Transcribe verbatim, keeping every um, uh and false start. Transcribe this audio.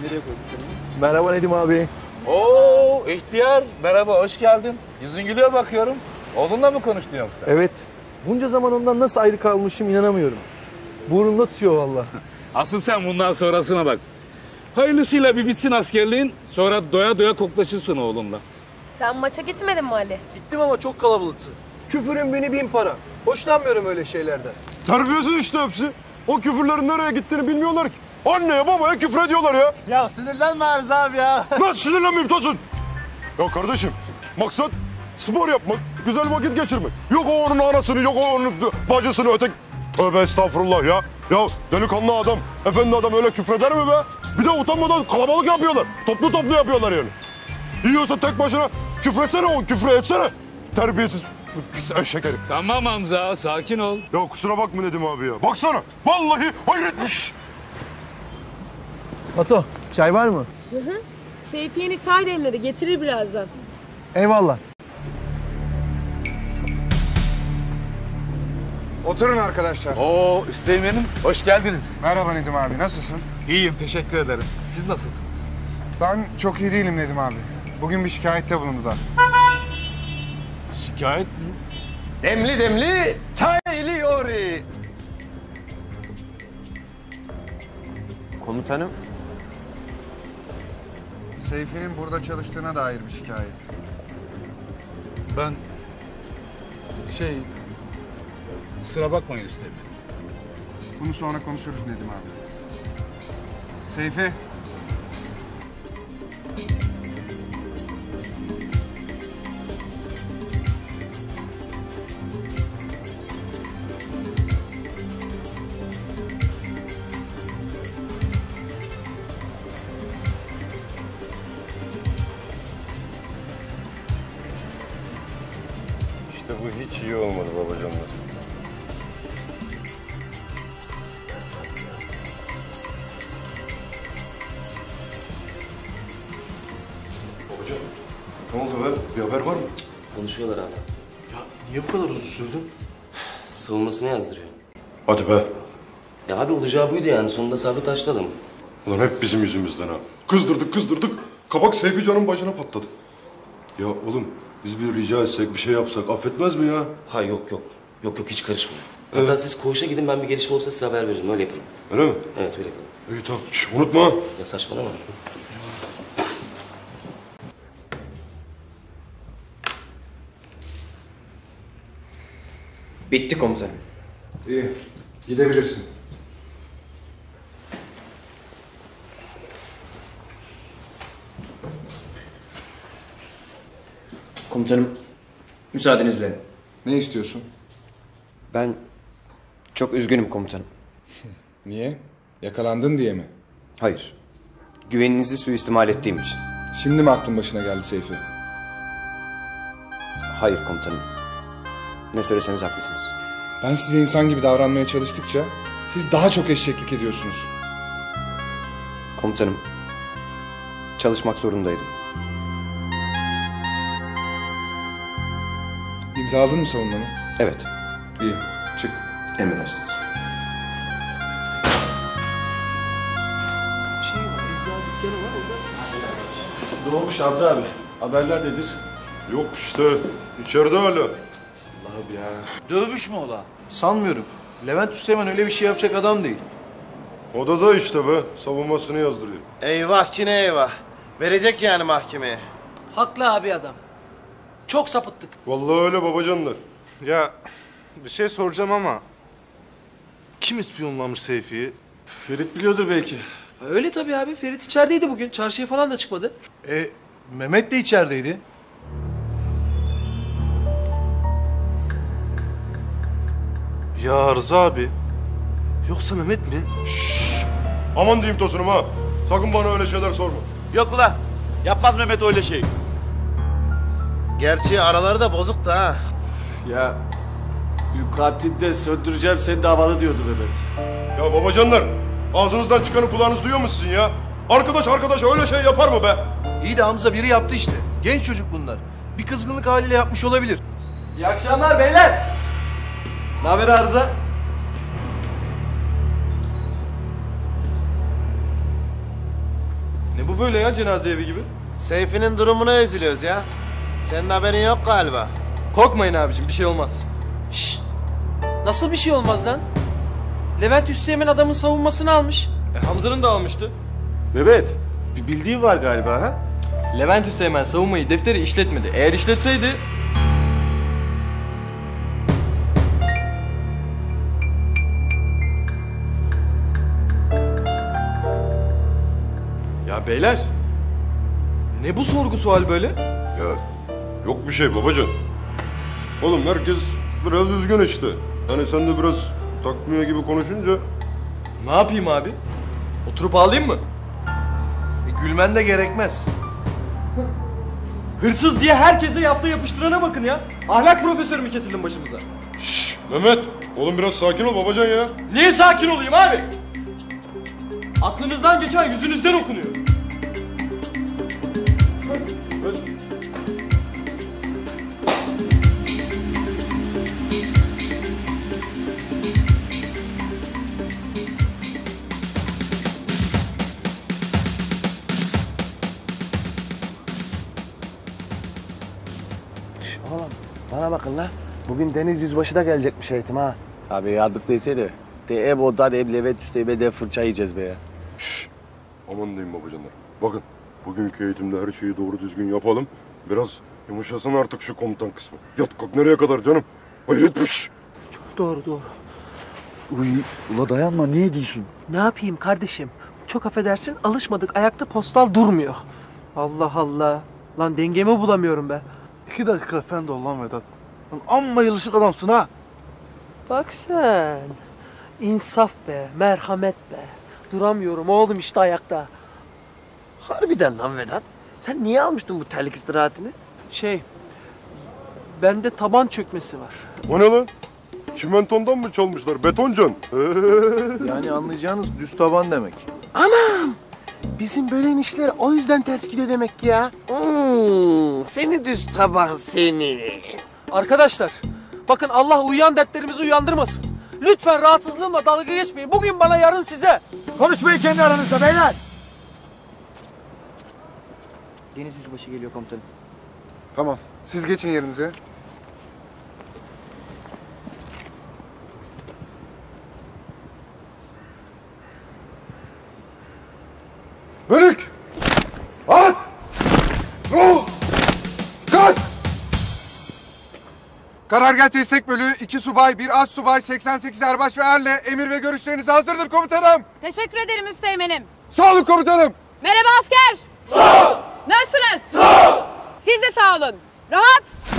Nereye koydun seni? Merhaba Nedim abi. Oo ihtiyar. Merhaba, hoş geldin. Yüzün gülüyor bakıyorum. Oğlunla mı konuştun yoksa? Evet. Bunca zaman ondan nasıl ayrı kalmışım inanamıyorum. Burnumda tutuyor vallahi. Asıl sen bundan sonrasına bak. Hayırlısıyla bir bitsin askerliğin. Sonra doya doya koklaşırsın oğlumla. Sen maça gitmedin mi Ali? Gittim ama çok kalabalıktı. Küfürün bini bin para. Hoşlanmıyorum öyle şeylerden. Terbiyesiz işte hepsi. O küfürlerin nereye gittiğini bilmiyorlar ki. Anneye babaya küfür ediyorlar ya. Ya sinirlenme Arzu abi ya. Nasıl sinirlenmeyeyim Tosun? Ya kardeşim maksat spor yapmak, güzel vakit geçirmek. Yok o onun anasını, yok o onun bacısını, ötek... Tövbe estağfurullah ya. Ya delikanlı adam, efendi adam öyle küfreder mi be? Bir de utanmadan kalabalık yapıyorlar. Toplu toplu yapıyorlar yani. Yiyorsa tek başına küfretsene o, küfür etsene. Terbiyesiz pis eşek herif. Tamam Hamza, sakin ol. Ya kusura bakma Nedim abi ya. Baksana, vallahi hayretmiş. Batu, çay var mı? Hı hı. Seyfi yeni çay demledi. Getirir birazdan. Eyvallah. Oturun arkadaşlar. Oo Üsteğmen'im, hoş geldiniz. Merhaba Nedim abi, nasılsın? İyiyim, teşekkür ederim. Siz nasılsınız? Ben çok iyi değilim Nedim abi. Bugün bir şikayette bulundular. Şikayet mi? Demli demli çay eliyor. Komutanım. Seyfi'nin burada çalıştığına dair bir şikayet. Ben... Şey... Kusura bakmayın Üsteğmen. Bunu sonra konuşuruz Nedim abi. Seyfi. İşte bu hiç iyi olmadı babacanlar. Babacan, ne oldu be? Bir haber var mı? Konuşuyorlar hala. Ya niye bu kadar uzun sürdü? Savunmasını yazdırıyor. Hadi be. Ya abi olacağı buydu yani. Sonunda sabrı taşladım. Ulan hep bizim yüzümüzden ha. Kızdırdık kızdırdık. Kabak Seyfi Can'ın başına patladı. Ya oğlum biz bir rica etsek bir şey yapsak affetmez mi ya? Ha yok yok. Yok yok hiç karışmıyor. Hatta evet. Siz koğuşa gidin, ben bir gelişme olsa size haber veririm. Öyle yapalım. Öyle mi? Evet öyle yapalım. İyi tamam. Şş, unutma. Ya saçmalama. Bitti komutanım. İyi, gidebilirsin. Komutanım, müsaadenizle. Ne istiyorsun? Ben çok üzgünüm komutanım. Niye? Yakalandın diye mi? Hayır. Güveninizi suistimal ettiğim için. Şimdi mi aklın başına geldi Seyfi? Hayır komutanım. Ne söyleseniz haklısınız. Ben size insan gibi davranmaya çalıştıkça siz daha çok eşeklik ediyorsunuz. Komutanım, çalışmak zorundaydım. İmzaladın mı savunmanı? Evet. İyi, çık. Emredersiniz. Şey var, eczane dükkanı var orada. Ne olmuş Hamza abi? Haberler nedir? Yok işte. İçeride hala. Allah'ım ya. Dövmüş mü ola? Sanmıyorum. Levent Üsteğmen öyle bir şey yapacak adam değil. Odada işte be. Savunmasını yazdırıyor. Eyvah ki ne eyvah. Verecek yani mahkemeye. Haklı abi adam. Çok sapıttık. Vallahi öyle babacanlar. Ya bir şey soracağım ama kim ispiyonlamış Seyfi'yi? Ferit biliyordur belki. Öyle tabii abi. Ferit içerideydi bugün. Çarşıya falan da çıkmadı. E, Mehmet de içerideydi. Ya Rıza abi. Yoksa Mehmet mi? Şşş. Aman diyeyim Tosun'um ha. Sakın bana öyle şeyler sorma. Yok ulan. Yapmaz Mehmet öyle şey. Gerçi araları da bozuk da ha. Ya katilde söndüreceğim senin davanı diyordu Mehmet. Ya babacanlar. Ağzınızdan çıkanı kulağınız duyuyor musun ya? Arkadaş arkadaş öyle şey yapar mı be? İyi de Hamza biri yaptı işte. Genç çocuk bunlar. Bir kızgınlık haliyle yapmış olabilir. İyi akşamlar beyler. Ne haber Arıza? Ne bu böyle ya, cenaze evi gibi? Seyfi'nin durumuna üzülüyoruz ya. Senin haberin yok galiba. Korkmayın abicim, bir şey olmaz. Şşt! Nasıl bir şey olmaz lan? Levent Üsteğmen adamın savunmasını almış. E Hamza'nın da almıştı. Mehmet, bir bildiği var galiba ha? Levent Üsteğmen savunmayı, defteri işletmedi. Eğer işletseydi... Ya beyler, ne bu sorgu sual böyle? Ya yok bir şey babacan. Oğlum herkes biraz üzgün işte. Hani sen de biraz takmıyor gibi konuşunca. Ne yapayım abi? Oturup ağlayayım mı? E, gülmen de gerekmez. Hırsız diye herkese yaptığı yapıştırana bakın ya. Ahlak profesörü mü kesildin başımıza? Şşş Mehmet, oğlum biraz sakin ol babacan ya. Niye sakin olayım abi? Aklınızdan geçen yüzünüzden okunuyor. Oğlum bana bakın la. Bugün Deniz Yüzbaşı da gelecekmiş eğitim ha. Abi yardık deseydi. De ev oda de ev Levent Üsteğmen'e de fırça yiyeceğiz be ya. Şşş, aman diyeyim babacanlar. Bakın, bugünkü eğitimde her şeyi doğru düzgün yapalım. Biraz yumuşasın artık şu komutan kısmı. Yat kalk nereye kadar canım? Hayretmiş. Doğru doğru. Uy, ula dayanma niye diyorsun? Ne yapayım kardeşim? Çok affedersin, alışmadık. Ayakta postal durmuyor. Allah Allah. Lan dengemi bulamıyorum be. İki dakika efendi ol lan Vedat. Lan amma yılışık adamsın ha. Bak sen. İnsaf be, merhamet be. Duramıyorum oğlum işte ayakta. Harbiden lan Vedat. Sen niye almıştın bu terlik istirahatini? Şey, bende taban çökmesi var. O ne lan? Çimentondan mı çalmışlar? Betoncan. Yani anlayacağınız düz taban demek. Anam! Bizim bölen işler o yüzden ters gidiyor demek ki ya. Hmm, seni düz taban seni. Arkadaşlar, bakın Allah uyuyan dertlerimizi uyandırmasın. Lütfen rahatsızlığımla dalga geçmeyin. Bugün bana, yarın size. Konuşmayın kendi aranızda beyler. Deniz Yüzbaşı geliyor komutanım. Tamam. Siz geçin yerinize. Bölük! At! Ruh! Kaç! Karargah Destek Bölüğü iki subay, bir az subay, seksen sekiz erbaş ve erle emir ve görüşleriniz hazırdır komutanım. Teşekkür ederim Üsteğmen'im. Sağ olun komutanım. Merhaba asker. Sağ ol. Nasılsınız? Sağ ol. Siz de sağ olun. Rahat.